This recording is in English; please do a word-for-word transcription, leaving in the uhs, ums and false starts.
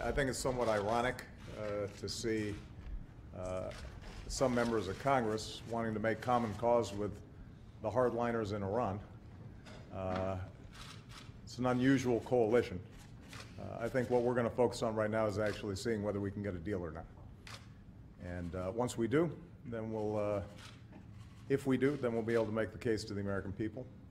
I, I think it's somewhat ironic uh, to see uh, some members of Congress wanting to make common cause with the hardliners in Iran. Uh, it's an unusual coalition. Uh, I think what we're going to focus on right now is actually seeing whether we can get a deal or not. And uh, once we do, then we'll, uh, if we do, then we'll be able to make the case to the American people